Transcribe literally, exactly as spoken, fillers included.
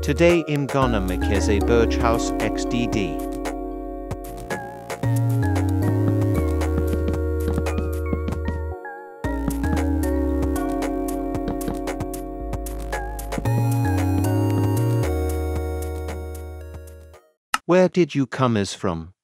Today I'm gonna make a birch house X D D. Where did you come as from?